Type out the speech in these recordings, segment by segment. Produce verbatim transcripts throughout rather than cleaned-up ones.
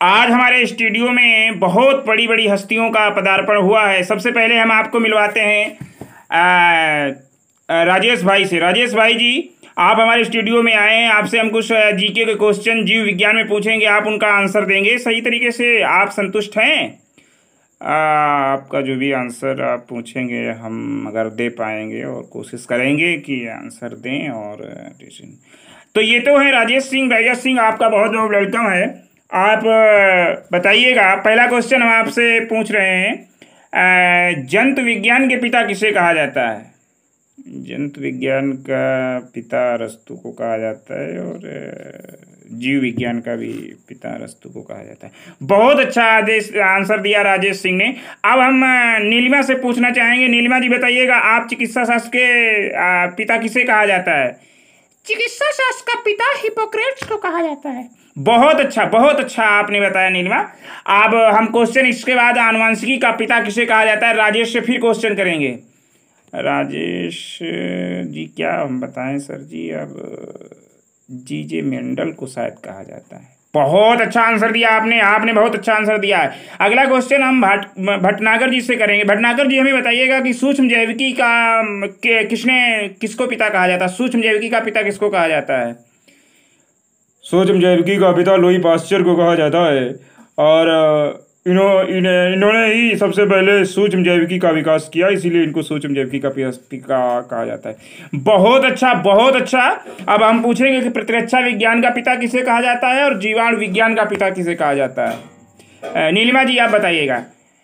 आज हमारे स्टूडियो में बहुत बड़ी बड़ी हस्तियों का पदार्पण हुआ है। सबसे पहले हम आपको मिलवाते हैं आ, आ, राजेश भाई से। राजेश भाई जी, आप हमारे स्टूडियो में आए हैं। आपसे हम कुछ जीके के क्वेश्चन जीव विज्ञान में पूछेंगे, आप उनका आंसर देंगे सही तरीके से। आप संतुष्ट हैं? आ, आपका जो भी आंसर आप पूछेंगे हम अगर दे पाएंगे और कोशिश करेंगे कि आंसर दें। और तो ये तो है राजेश सिंह। राजेश सिंह, आपका बहुत बहुत वेलकम है। आप बताइएगा, पहला क्वेश्चन हम आपसे पूछ रहे हैं, जंतु विज्ञान के पिता किसे कहा जाता है? जंतु विज्ञान का पिता अरस्तु को कहा जाता है और जीव विज्ञान का भी पिता अरस्तु को कहा जाता है। बहुत अच्छा आदेश आंसर दिया राजेश सिंह ने। अब हम नीलिमा से पूछना चाहेंगे। नीलिमा जी बताइएगा, आप चिकित्सा शास्त्र के पिता किसे कहा जाता है? चिकित्सा शास्त्र का पिता हिप्पोक्रेट्स को कहा जाता है। बहुत अच्छा, बहुत अच्छा आपने बताया नीलिमा। अब हम क्वेश्चन इसके बाद आनुवंशिकी का पिता किसे कहा जाता है, राजेश से फिर क्वेश्चन करेंगे। राजेश जी, क्या हम बताएं सर जी? अब जी जे मेंडल को शायद कहा जाता है। बहुत अच्छा आंसर दिया आपने आपने बहुत अच्छा आंसर दिया है। अगला क्वेश्चन हम भट भटनागर जी से करेंगे। भटनागर जी, हमें बताइएगा कि सूक्ष्म जैविकी का के, किसने किसको पिता कहा जाता है? सूक्ष्म जैविकी का पिता किसको कहा जाता है? सूक्ष्म जैविकी का पिता लुई पास्चर को कहा जाता है। और इन्हों इन्हें इन्होंने ही सबसे पहले सूक्ष्म जैविकी का विकास किया, इसीलिए इनको सूक्ष्म जैविकी का पिता कहा जाता है। बहुत अच्छा, बहुत अच्छा। अब हम पूछेंगे कि प्रतिरक्षा विज्ञान का पिता किसे कहा जाता है और जीवाणु विज्ञान का पिता किसे कहा जाता है? नीलिमा जी, आप बताइएगा।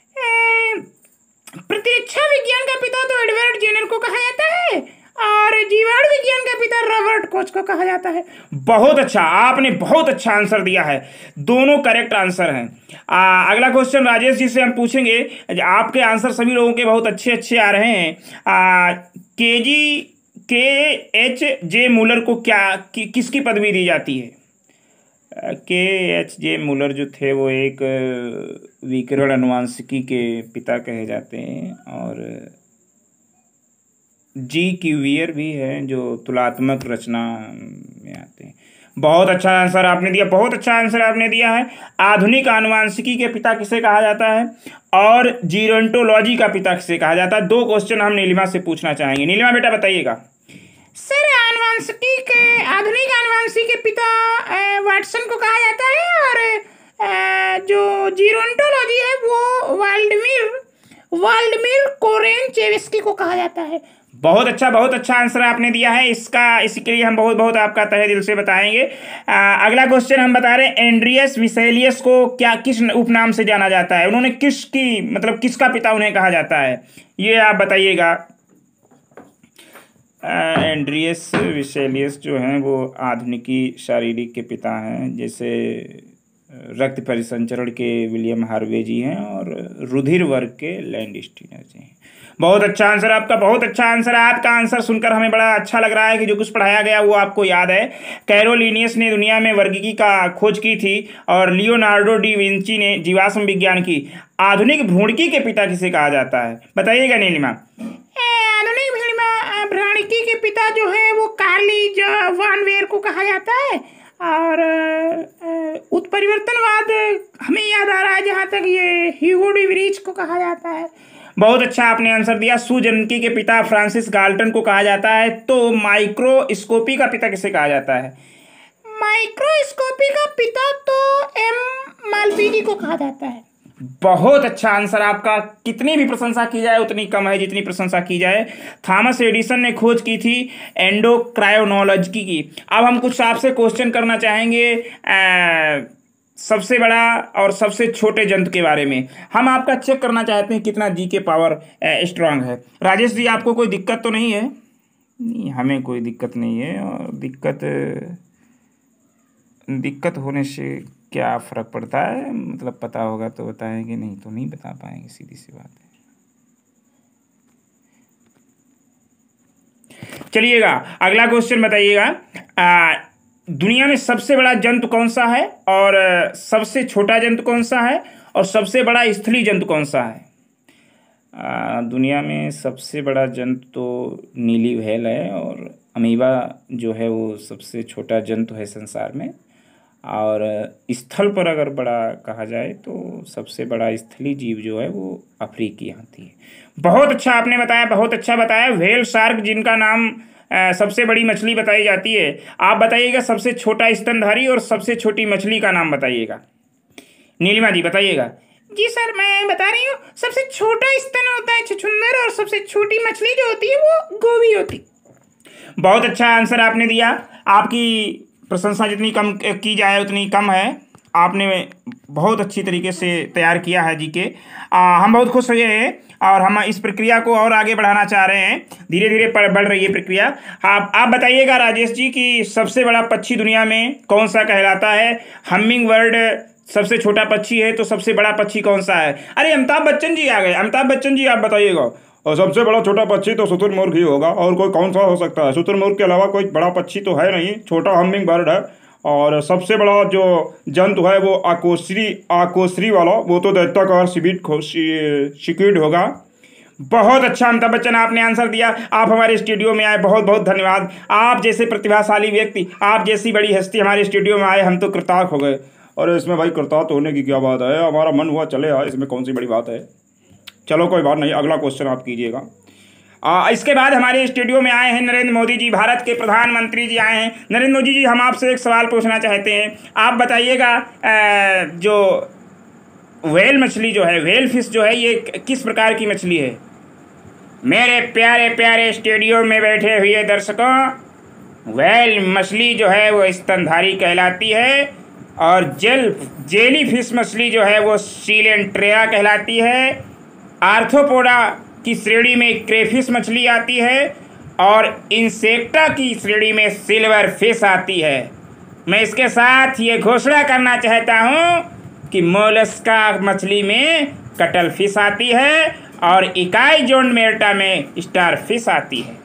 प्रतिरक्षा विज्ञान का पिता तो एडवर्ड जेनर को कहा जाता है और जीवाणु विज्ञान का पिता रॉबर्ट कोच को कहा जाता है। बहुत अच्छा, आपने बहुत अच्छा आंसर दिया है। दोनों करेक्ट आंसर हैं। आ, अगला क्वेश्चन राजेश जी से हम पूछेंगे। आपके आंसर सभी लोगों के बहुत अच्छे अच्छे आ रहे हैं। आ, के जी के एच जे मूलर को क्या कि, किसकी पदवी दी जाती है? के एच जे मूलर जो थे वो एक विकिरण अनुवांशिकी के पिता कहे जाते हैं। और जी क्यूवियर भी है जो तुलनात्मक रचना में आते हैं। बहुत अच्छा आंसर आपने दिया, बहुत अच्छा आंसर आपने दिया है। आधुनिक आनुवांशिकी के पिता किसे कहा जाता है और जीरोंटोलॉजी का पिता किसे कहा जाता है? दो क्वेश्चन हम नीलिमा से पूछना चाहेंगे। नीलिमा बेटा बताइएगा। सर, आनुवांशिकी के आधुनिक आनुवांशिकी के पिता वाटसन को कहा जाता है और जो जीरोंटोलॉजी है वो वाल्डमिर वाल्डमिर कोरेनचेविस्की को कहा जाता है। बहुत अच्छा, बहुत अच्छा आंसर आपने दिया है। इसका इसके लिए हम बहुत बहुत आपका तहे दिल से बताएंगे। आ, अगला क्वेश्चन हम बता रहे हैं, एंड्रियस विसेलियस को क्या किस उपनाम से जाना जाता है? उन्होंने किसकी मतलब किसका पिता उन्हें कहा जाता है, ये आप बताइएगा। एंड्रियस विसेलियस जो हैं वो आधुनिकी शारीरिक के पिता हैं, जैसे रक्त परिसंचरण के विलियम हार्वे जी हैं और रुधिर वर्ग के लैंडस्टीनर जी हैं। बहुत अच्छा आंसर आपका, बहुत अच्छा आंसर है आपका। आंसर सुनकर हमें बड़ा अच्छा लग रहा है कि जो कुछ पढ़ाया गया वो आपको याद है। कैरोलिनियस ने दुनिया में वर्गीकी का खोज की थी और लियोनार्डो डी विंची ने जीवाश्म विज्ञान की। आधुनिक भ्रूणिकी के पिता किसे कहा जाता है, बताइएगा नीलिमा। आधुनिक भ्रूणिकी के पिता जो है वो कार्ली वान वेयर को कहा जाता है और उत्परिवर्तनवाद हमें याद आ रहा है जहाँ तक ये ह्यूगो डी व्रीच को कहा जाता है। बहुत अच्छा आपने आंसर दिया। सुजनकी के पिता फ्रांसिस गाल्टन को कहा जाता है। तो माइक्रोस्कोपी का पिता किसे कहा जाता है? माइक्रोस्कोपी का पिता तो एम मालपीडी को कहा जाता है। बहुत अच्छा आंसर आपका। कितनी भी प्रशंसा की जाए उतनी कम है जितनी प्रशंसा की जाए। थॉमस एडिसन ने खोज की थी एंडोक्राइनोलॉजी की। अब हम कुछ आपसे क्वेश्चन करना चाहेंगे आ, सबसे बड़ा और सबसे छोटे जंतु के बारे में। हम आपका चेक करना चाहते हैं कितना जी के पावर स्ट्रांग है। राजेश जी, आपको कोई दिक्कत तो नहीं है? नहीं, हमें कोई दिक्कत नहीं है। और दिक्कत दिक्कत होने से क्या फ़र्क पड़ता है, मतलब पता होगा तो बताएंगे, नहीं तो नहीं बता पाएंगे, सीधी सी बात है। चलिएगा, अगला क्वेश्चन बताइएगा। दुनिया में सबसे बड़ा जंतु कौन सा है और सबसे छोटा जंतु कौन सा है और सबसे बड़ा स्थलीय जंतु कौन सा है? आ, दुनिया में सबसे बड़ा जंतु तो नीली व्हेल है और अमीबा जो है वो सबसे छोटा जंतु है संसार में। और स्थल पर अगर बड़ा कहा जाए तो सबसे बड़ा स्थलीय जीव जो है वो अफ्रीकी हाथी है। बहुत अच्छा आपने बताया, बहुत अच्छा बताया। व्हेल शार्क जिनका नाम अ, सबसे बड़ी मछली बताई जाती है। आप बताइएगा सबसे छोटा स्तनधारी और सबसे छोटी मछली का नाम बताइएगा। नीलिमा जी बताइएगा। जी सर, मैं बता रही हूँ, सबसे छोटा स्तन होता है छछूंदर और सबसे छोटी मछली जो होती है वो गोभी होती। बहुत अच्छा आंसर आपने दिया। आपकी प्रशंसा जितनी कम की जाए उतनी कम है। आपने बहुत अच्छी तरीके से तैयार किया है जी के। आ, हम बहुत खुश हुए हैं और हम इस प्रक्रिया को और आगे बढ़ाना चाह रहे हैं। धीरे धीरे बढ़ रही है प्रक्रिया। आप आप बताइएगा राजेश जी कि सबसे बड़ा पक्षी दुनिया में कौन सा कहलाता है? हमिंग बर्ड सबसे छोटा पक्षी है तो सबसे बड़ा पक्षी कौन सा है? अरे अमिताभ बच्चन जी आ गए। अमिताभ बच्चन जी आप बताइएगा। और सबसे बड़ा छोटा पक्षी तो शुतुरमुर्ग ही होगा, और कोई कौन सा हो सकता है? शुतुरमुर्ग के अलावा कोई बड़ा पक्षी तो है नहीं, छोटा हमिंग बर्ड है। और सबसे बड़ा जो जंतु है वो आकोसरी आकोसरी वाला, वो तो दैत्याकार सिबिट सिक्विड होगा। बहुत अच्छा अमिताभ बच्चन आपने आंसर दिया। आप हमारे स्टूडियो में आए, बहुत बहुत धन्यवाद। आप जैसे प्रतिभाशाली व्यक्ति, आप जैसी बड़ी हस्ती हमारे स्टूडियो में आए, हम तो कृतार्थ हो गए। और इसमें भाई कृतार्थ होने की क्या बात है, हमारा मन हुआ चले आए, इसमें कौन सी बड़ी बात है। चलो कोई बात नहीं, अगला क्वेश्चन आप कीजिएगा। आ, इसके बाद हमारे स्टूडियो में आए हैं नरेंद्र मोदी जी, भारत के प्रधानमंत्री जी आए हैं। नरेंद्र मोदी जी, हम आपसे एक सवाल पूछना चाहते हैं। आप बताइएगा जो व्हेल मछली जो है, व्हेल फिश जो है, ये किस प्रकार की मछली है? मेरे प्यारे प्यारे स्टूडियो में बैठे हुए दर्शकों, व्हेल मछली जो है वो स्तनधारी कहलाती है। और जेल जेली फिश मछली जो है वो सीलेंट्रेया कहलाती है। आर्थ्रोपोडा की श्रेणी में क्रेफिश मछली आती है और इंसेक्टा की श्रेणी में सिल्वर फिश आती है। मैं इसके साथ ये घोषणा करना चाहता हूँ कि मोलस्का मछली में कटल फिश आती है और इकाई जोन मेल्टा में स्टार फिश आती है।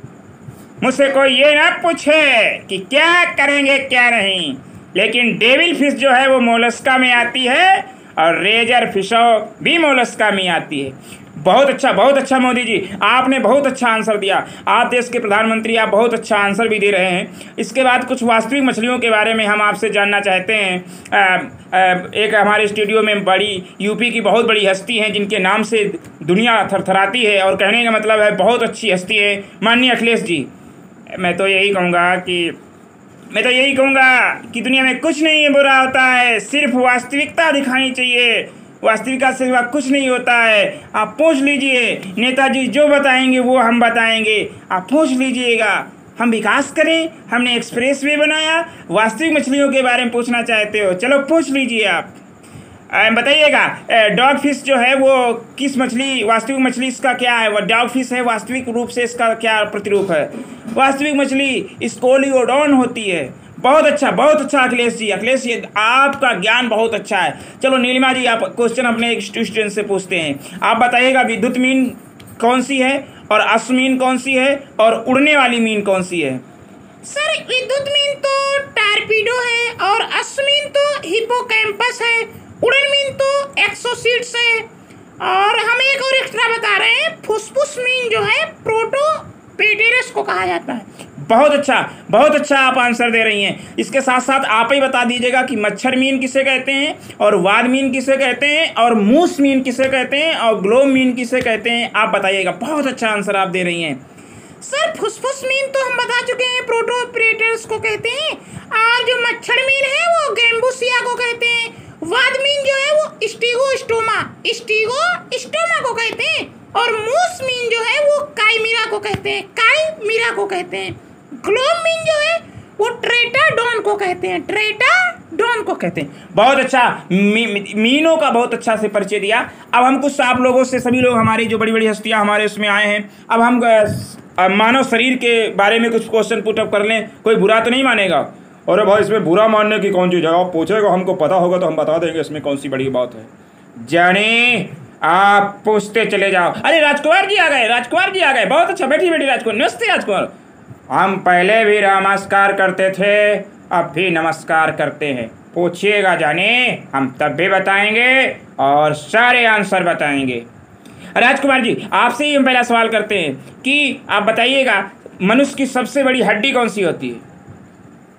मुझसे कोई ये ना पूछे कि क्या करेंगे क्या नहीं, लेकिन डेविल फिश जो है वो मोलस्का में आती है और रेजर फिशो भी मोलस्का में आती है। बहुत अच्छा, बहुत अच्छा मोदी जी, आपने बहुत अच्छा आंसर दिया। आप देश के प्रधानमंत्री, आप बहुत अच्छा आंसर भी दे रहे हैं। इसके बाद कुछ वास्तविक मछलियों के बारे में हम आपसे जानना चाहते हैं। आ, आ, एक हमारे स्टूडियो में बड़ी यूपी की बहुत बड़ी हस्ती हैं जिनके नाम से दुनिया थरथराती है, और कहने का मतलब है बहुत अच्छी हस्ती है, माननीय अखिलेश जी। मैं तो यही कहूँगा कि मैं तो यही कहूँगा कि दुनिया में कुछ नहीं बुरा होता है, सिर्फ वास्तविकता दिखानी चाहिए। वास्तविकता से कुछ नहीं होता है। आप पूछ लीजिए, नेताजी जो बताएंगे वो हम बताएंगे। आप पूछ लीजिएगा, हम विकास करें, हमने एक्सप्रेस वे बनाया। वास्तविक मछलियों के बारे में पूछना चाहते हो, चलो पूछ लीजिए। आप बताइएगा डॉग फिश जो है वो किस मछली, वास्तविक मछली इसका क्या है? वो डॉग फिश है, वास्तविक रूप से इसका क्या प्रतिरूप है? वास्तविक मछली स्कोलियोडॉन होती है। बहुत अच्छा, बहुत अच्छा अखिलेश जी। अखिलेश जी, आपका ज्ञान बहुत अच्छा है। चलो नीलिमा जी, आप क्वेश्चन अपने एक स्टूडेंट से पूछते हैं। आप बताइएगा विद्युत मीन कौन सी है और अश्वमीन कौन सी है और उड़ने वाली मीन कौन सी है? सर, विद्युत मीन तो टारपीडो है और अश्वमीन तो हिप्पोकैम्पस है, उड़न मीन तो एक्सोसीड्स है, और हम एक और एक्स्ट्रा बता रहे हैं, फुसफुस मीन जो है प्रोटोपेटेरस को कहा जाता है। बहुत अच्छा, बहुत अच्छा आप आंसर दे रही हैं। इसके साथ साथ आप ही बता दीजिएगा कि मच्छर मीन किसे कहते हैं और वाद मीन किसे कहते हैं और मूस मीन किसे कहते हैं और ग्लोब मीन किसे कहते हैं? आप बताइएगा। बहुत अच्छा आंसर आप दे रही हैं। सर, फुसफुस मीन तो हम बता चुके हैं, प्रोटोपेटेरस को कहते हैं, और जो मच्छर मीन है वो गैम्बुसिया को कहते हैं। वाद मीन जो है वो स्टीगोस्टोमा स्टीगोस्टोमा को कहते हैं, और मूस मीन जो है वो काइमीरा को कहते हैं काइमीरा को कहते हैं। ग्लोब मीन जो है वो ट्रेटाडोन को कहते हैं ट्रेटाडोन को कहते हैं। बहुत अच्छा, मी, मी, मीनों का बहुत अच्छा से परिचय दिया। अब हम कुछ आप लोगों से, सभी लोग हमारी जो बड़ी बड़ी हस्तियां हमारे उसमें आए हैं, अब हम मानव शरीर के बारे में कुछ क्वेश्चन पुटअप कर लें। कोई बुरा तो नहीं मानेगा? अरे भाई, इसमें बुरा मानने की कौन चीज़ है? आप पूछेगा, हमको पता होगा तो हम बता देंगे, इसमें कौन सी बड़ी बात है। जाने आप पूछते चले जाओ। अरे राजकुमार जी आ गए, राजकुमार जी आ गए। बहुत अच्छा, बैठी बैठी राजकुमार। नमस्ते राजकुमार। हम पहले भी नमस्कार करते थे, अब भी नमस्कार करते हैं। पूछिएगा जाने, हम तब भी बताएंगे और सारे आंसर बताएंगे। राजकुमार जी, आपसे ही हम पहला सवाल करते हैं कि आप बताइएगा मनुष्य की सबसे बड़ी हड्डी कौन सी होती है?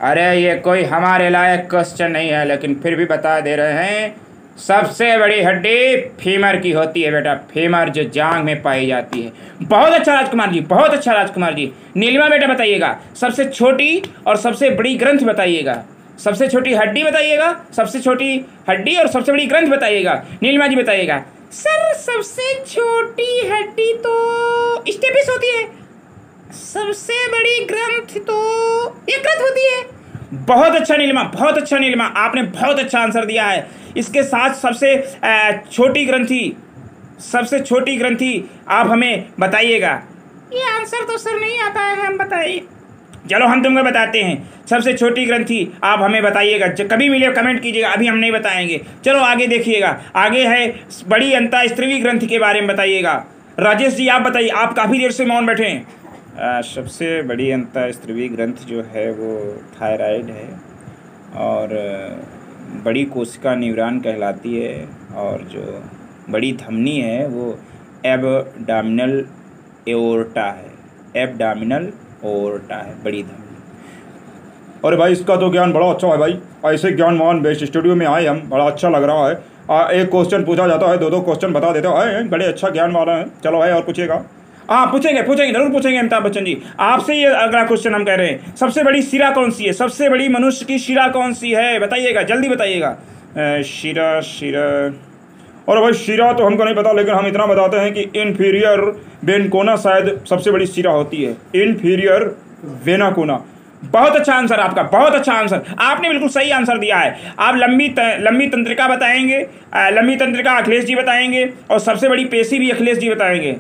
अरे ये कोई हमारे लायक क्वेश्चन नहीं है, लेकिन फिर भी बता दे रहे हैं। सबसे बड़ी हड्डी फीमर की होती है बेटा, फीमर जो जांग में पाई जाती है। बहुत अच्छा राजकुमार जी, बहुत अच्छा राजकुमार जी। नीलिमा बेटा बताइएगा, सबसे छोटी और सबसे बड़ी ग्रंथ बताइएगा। सबसे छोटी हड्डी बताइएगा, सबसे छोटी हड्डी और सबसे बड़ी ग्रंथ बताइएगा। नीलिमा जी बताइएगा। सर सबसे छोटी हड्डी तो स्टेपिस होती है, सबसे बड़ी ग्रंथ तो यकृत होती है। बहुत अच्छा नीलिमा, बहुत अच्छा नीलिमा, आपने बहुत अच्छा आंसर दिया है। इसके साथ सबसे छोटी ग्रंथि, सबसे छोटी ग्रंथि आप हमें बताइएगा। ये आंसर तो सर नहीं आता है, हम बताइए। चलो हम तुमको बताते हैं। सबसे छोटी ग्रंथि आप हमें बताइएगा, कभी मिले कमेंट कीजिएगा, अभी हम नहीं बताएंगे। चलो आगे देखिएगा, आगे है बड़ी अंतःस्त्रवी ग्रंथि के बारे में बताइएगा। राजेश जी आप बताइए, आप काफ़ी देर से मौन बैठे हैं। आ, सबसे बड़ी अंतःस्त्रवी ग्रंथ जो है वो थायराइड है, और बड़ी कोशिका न्यूरॉन कहलाती है, और जो बड़ी धमनी है वो एब्डोमिनल एओर्टा है, एब्डोमिनल एओर्टा है बड़ी धमनी। अरे भाई इसका तो ज्ञान बड़ा अच्छा है भाई, ऐसे ज्ञानवान बेस्ट स्टूडियो में आए हम, बड़ा अच्छा लग रहा है। आ, एक क्वेश्चन पूछा जाता है, दो दो क्वेश्चन बता देते हैं, बड़े अच्छा ज्ञान वाला है। चलो भाई और पूछेगा। हाँ पूछेंगे पूछेंगे जरूर पूछेंगे अमिताभ बच्चन जी आपसे। ये अगला क्वेश्चन हम कह रहे हैं, सबसे बड़ी शिरा कौन सी है? सबसे बड़ी मनुष्य की शिरा कौन सी है बताइएगा, जल्दी बताइएगा। शिरा शिरा और भाई शिरा तो हमको नहीं पता, लेकिन हम इतना बताते हैं कि इन्फीरियर वेन कोना शायद सबसे बड़ी शिरा होती है, इन्फीरियर वेना कोना। बहुत अच्छा आंसर आपका, बहुत अच्छा आंसर, आपने बिल्कुल सही आंसर दिया है। आप लंबी त, लंबी तंत्रिका बताएंगे, लंबी तंत्रिका अखिलेश जी बताएंगे, और सबसे बड़ी पेशी भी अखिलेश जी बताएंगे।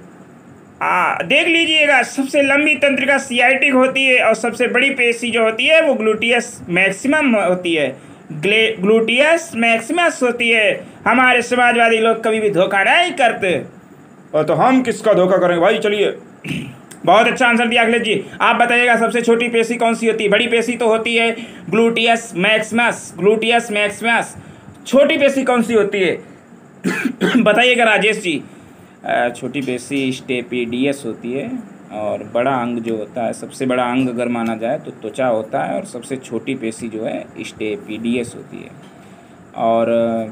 आ, देख लीजिएगा, सबसे लंबी तंत्रिका सियाटिक होती है, और सबसे बड़ी पेशी जो होती है वो ग्लूटियस मैक्सिमम होती है, ग्लूटियस मैक्सिमस होती है। हमारे समाजवादी लोग कभी भी धोखा नहीं करते, और तो हम किसका धोखा करेंगे भाई। चलिए बहुत अच्छा आंसर दिया अखिलेश जी। आप बताइएगा सबसे छोटी पेशी कौन सी होती है? बड़ी पेशी तो होती है ग्लूटियस मैक्सिमस, ग्लूटियस मैक्सिमस। छोटी पेशी कौन सी होती है बताइएगा राजेश जी। छोटी पेशी स्टेपिडियस होती है, और बड़ा अंग जो होता है, सबसे बड़ा अंग अगर माना जाए तो त्वचा होता है, और सबसे छोटी पेशी जो है स्टेपिडियस होती है। और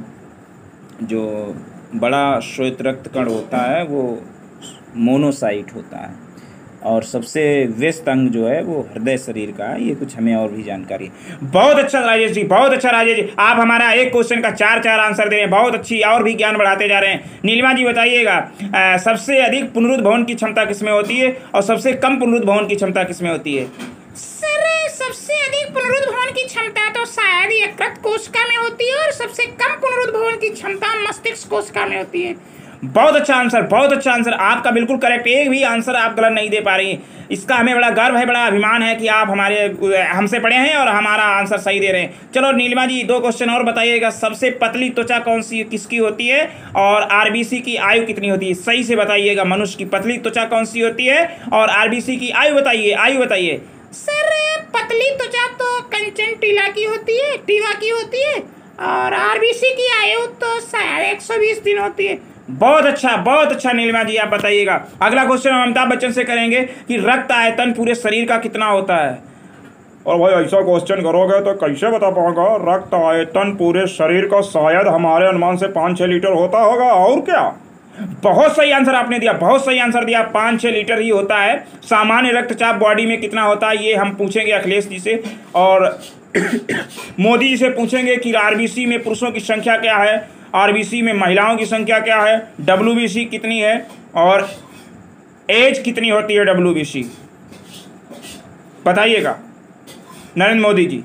जो बड़ा श्वेत रक्त कण होता है वो मोनोसाइट होता है, और सबसे व्यस्त अंग जो है वो हृदय शरीर का है। ये कुछ हमें और भी जानकारी है। बहुत अच्छा राजेश जी, बहुत अच्छा राजेश जी, आप हमारा एक क्वेश्चन का चार चार आंसर दे रहे हैं, बहुत अच्छी, और भी ज्ञान बढ़ाते जा रहे हैं। नीलिमा जी बताइएगा, सबसे अधिक पुनरुद्ध भवन की क्षमता किसमें होती है, और सबसे कम पुनरुद्ध भवन की क्षमता किसमें होती है? सर सबसे अधिक पुनरुद्ध भवन की क्षमता तो शायद यकृत कोशिका में होती है, और सबसे कम पुनरुद्ध भवन की क्षमता मस्तिष्क कोशिका में होती है। बहुत अच्छा आंसर, बहुत अच्छा आंसर, आपका बिल्कुल करेक्ट, एक भी आंसर आप गलत नहीं दे पा रही। इसका हमें बड़ा गर्व है, बड़ा अभिमान है कि आप हमारे हमसे पढ़े हैं और हमारा आंसर सही दे रहे हैं। चलो नीलिमा जी दो क्वेश्चन और बताइएगा। सबसे पतली त्वचा कौन सी किसकी होती है, और आरबीसी की आयु कितनी होती है? सही से बताइएगा, मनुष्य की पतली त्वचा कौन सी होती है, और आरबीसी की आयु बताइए, आयु बताइए। सर पतली त्वचा तो कंजंक्टिवा की होती है, टीवा की होती है, और आरबीसी की आयु तो शायद एक सौ बीस दिन होती है। बहुत अच्छा, बहुत अच्छा नीलिमा जी आप बताइएगा। अगला क्वेश्चन हम अमिताभ बच्चन से करेंगे कि रक्त आयतन पूरे शरीर का कितना होता है? और भाई ऐसा क्वेश्चन करोगे तो कैसे बता पाऊंगा। रक्त आयतन पूरे शरीर का शायद हमारे अनुमान से पाँच छः लीटर होता होगा, और क्या। बहुत सही आंसर आपने दिया, बहुत सही आंसर दिया, पाँच छः लीटर ही होता है। सामान्य रक्तचाप बॉडी में कितना होता है ये हम पूछेंगे अखिलेश जी से, और मोदी जी से पूछेंगे कि आरबीसी में पुरुषों की संख्या क्या है, आरबीसी में महिलाओं की संख्या क्या है, डब्ल्यूबीसी कितनी है, और एज कितनी होती है डब्ल्यूबीसी, बताइएगा नरेंद्र मोदी जी।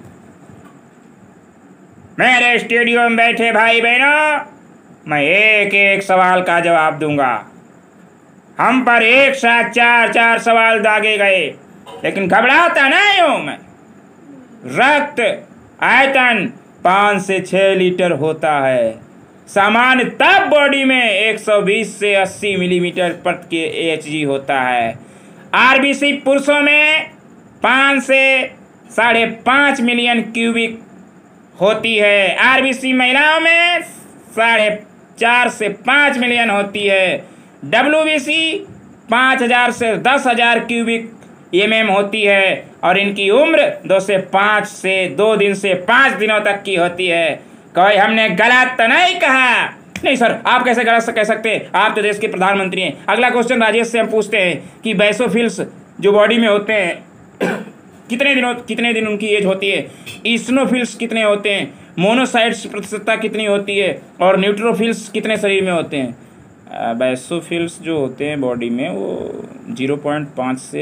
मेरे स्टूडियो में बैठे भाई बहनों, मैं एक एक सवाल का जवाब दूंगा। हम पर एक साथ चार चार सवाल दागे गए, लेकिन घबराता नहीं हूं मैं। रक्त आयतन पाँच से छः लीटर होता है। सामान्य तब बॉडी में एक सौ बीस से अस्सी मिलीमीटर प्रति के एचजी होता है। आरबीसी पुरुषों में पाँच से साढ़े पाँच मिलियन क्यूबिक होती है। आरबीसी महिलाओं में साढ़े चार से पाँच मिलियन होती है। डब्ल्यूबीसी पाँच हजार से दस हजार क्यूबिक एम एम होती है और इनकी उम्र दो से पाँच से दो दिन से पाँच दिनों तक की होती है। कोई हमने गलत तो नहीं कहा? नहीं सर, आप कैसे गलत कह सकते हैं, आप तो देश के प्रधानमंत्री हैं। अगला क्वेश्चन राजेश से हम पूछते हैं कि बेसोफिल्स जो बॉडी में होते हैं कितने दिनों कितने दिन उनकी एज होती है, ईस्नोफिल्स कितने होते हैं, मोनोसाइट्स प्रतिशतता कितनी होती है और न्यूट्रोफिल्स कितने शरीर में होते हैं। बेसोफिल्स जो होते हैं बॉडी में वो जीरो पॉइंट पाँच से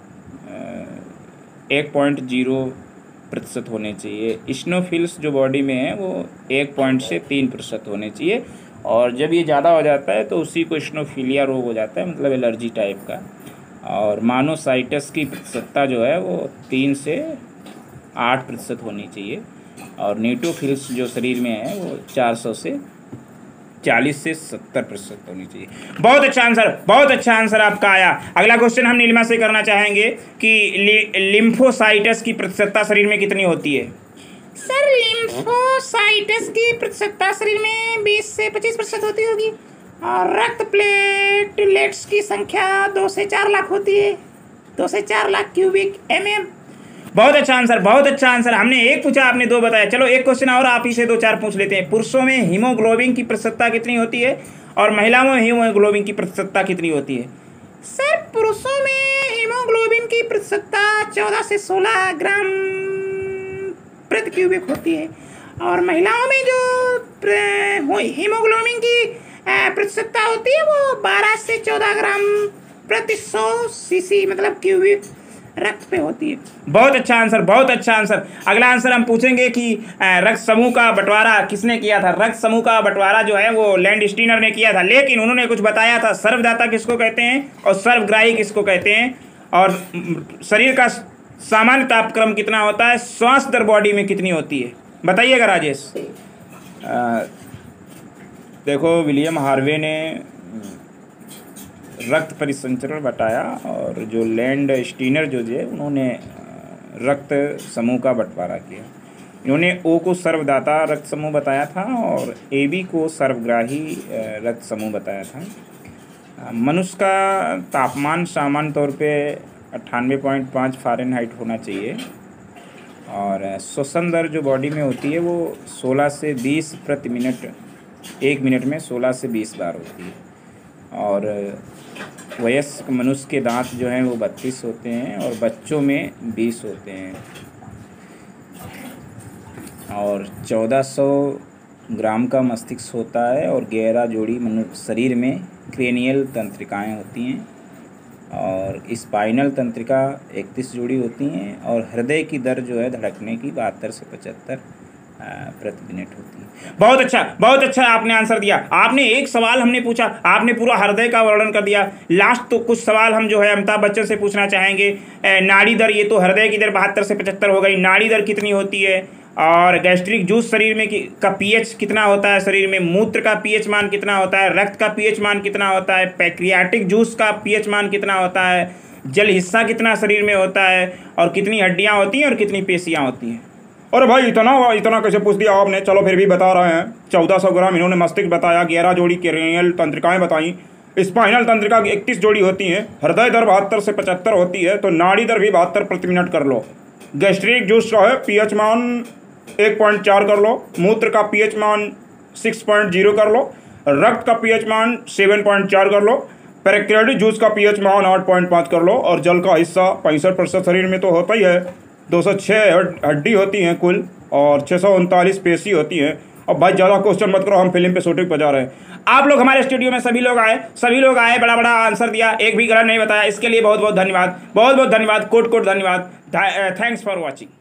एक पॉइंट जीरो प्रतिशत होने चाहिए। इस्नोफिल्स जो बॉडी में है वो एक पॉइंट से तीन प्रतिशत होने चाहिए, और जब ये ज़्यादा हो जाता है तो उसी को इस्नोफिलिया रोग हो जाता है, मतलब एलर्जी टाइप का। और मोनोसाइटस की प्रतिशतता जो है वो तीन से आठ प्रतिशत होनी चाहिए, और न्यूट्रोफिल्स जो शरीर में है वो चार सौ से चालीस से सत्तर प्रतिशत होनी चाहिए। बहुत अच्छा आंसर, बहुत अच्छा आंसर आपका आया। अगला क्वेश्चन हम नीलिमा से करना चाहेंगे कि लि, लिम्फोसाइटस की प्रतिशतता शरीर में कितनी होती है। सर लिम्फोसाइटस की प्रतिशतता शरीर में बीस से पच्चीस प्रतिशत होती होगी, और रक्त प्लेटलेट्स की संख्या दो से चार लाख होती है, दो से चार लाख क्यूबिक एम एम। बहुत अच्छा आंसर, बहुत अच्छा आंसर। हमने एक पूछा, आपने दो बताया। चलो एक क्वेश्चन और आप ही से दो चार पूछ लेते हैं। पुरुषों में हीमोग्लोबिन की प्रतिशतता कितनी होती है और महिलाओं में हीमोग्लोबिन की प्रतिशतता कितनी होती है। सर पुरुषों में हीमोग्लोबिन की प्रतिशतता चौदह से सोलह ग्राम प्रति क्यूबिक होती है, और महिलाओं में जो हीमोग्लोबिन की प्रतिशतता होती है वो बारह से चौदह ग्राम प्रति सौ सीसी मतलब क्यूबिक रक्त पे होती है। बहुत अच्छा आंसर, बहुत अच्छा आंसर। अगला आंसर हम पूछेंगे कि रक्त समूह का बंटवारा किसने किया था। रक्त समूह का बंटवारा जो है वो लैंडस्टीनर ने किया था, लेकिन उन्होंने कुछ बताया था। सर्वदाता किसको कहते हैं और सर्वग्राही किसको कहते हैं, और शरीर का सामान्य तापक्रम कितना होता है, श्वास दर बॉडी में कितनी होती है, बताइएगा राजेश। आ, देखो, विलियम हार्वे ने रक्त परिसंचरण बताया, और जो लैंड स्टीनर जो है उन्होंने रक्त समूह का बंटवारा किया। इन्होंने ओ को सर्वदाता रक्त समूह बताया था और ए बी को सर्वग्राही रक्त समूह बताया था। मनुष्य का तापमान सामान्य तौर पे अट्ठानवे पॉइंट पाँच फ़ारेनहाइट होना चाहिए, और श्वसन दर जो बॉडी में होती है वो सोलह से बीस प्रति मिनट, एक मिनट में सोलह से बीस बार होती है। और वयस्क मनुष्य के दांत जो हैं वो बत्तीस होते हैं और बच्चों में बीस होते हैं, और चौदह सौ ग्राम का मस्तिष्क होता है, और ग्यारह जोड़ी मनुष्य शरीर में क्रेनियल तंत्रिकाएं होती हैं, और स्पाइनल तंत्रिका इकतीस जोड़ी होती हैं, और हृदय की दर जो है धड़कने की बहत्तर से पचहत्तर प्रति मिनट होती है। बहुत अच्छा, बहुत अच्छा आपने आंसर दिया। आपने एक सवाल हमने पूछा, आपने पूरा हृदय का वर्णन कर दिया। लास्ट तो कुछ सवाल हम जो है अमिताभ बच्चन से पूछना चाहेंगे। नाड़ी दर, ये तो हृदय की दर बहत्तर से पचहत्तर हो गई, नाड़ी दर कितनी होती है, और गैस्ट्रिक जूस शरीर में का पीएच कितना होता है, शरीर में मूत्र का पीएच मान कितना होता है, रक्त का पीएच मान कितना होता है, पैक्रियाटिक जूस का पीएच मान कितना होता है, जल हिस्सा कितना शरीर में होता है, और कितनी हड्डियाँ होती हैं और कितनी पेशियाँ होती हैं। अरे भाई इतना इतना कैसे पूछ दिया आपने। चलो फिर भी बता रहे हैं। चौदह सौ ग्राम इन्होंने मस्तिष्क बताया, ग्यारह जोड़ी क्रेनियल तंत्रिकाएं बताई, स्पाइनल तंत्रिका की इकतीस जोड़ी होती हैं, हृदय दर बहत्तर से पचहत्तर होती है, तो नाड़ी दर भी बहत्तर प्रति मिनट कर लो। गैस्ट्रिक जूस का है पीएच मान एक पॉइंट चार कर लो, मूत्र का पीएच मान सिक्स पॉइंट जीरो कर लो, रक्त का पीएच मान सेवन पॉइंट चार कर लो, पैक्रियाटिक जूस का पीएच मान आठ पॉइंट पाँच कर लो, और जल का हिस्सा पैंसठ प्रतिशत शरीर में तो होता ही है। दो सौ छः हड्डी होती हैं कुल, और छः सौ उनतालीस पेशी होती हैं। अब भाई ज़्यादा क्वेश्चन मत करो, हम फिल्म पे शूटिंग पर जा रहे हैं। आप लोग हमारे स्टूडियो में सभी लोग आए, सभी लोग आए, बड़ा बड़ा आंसर दिया, एक भी गलत नहीं बताया। इसके लिए बहुत बहुत धन्यवाद, बहुत बहुत धन्यवाद, कोट कोट धन्यवाद। Thanks for watching.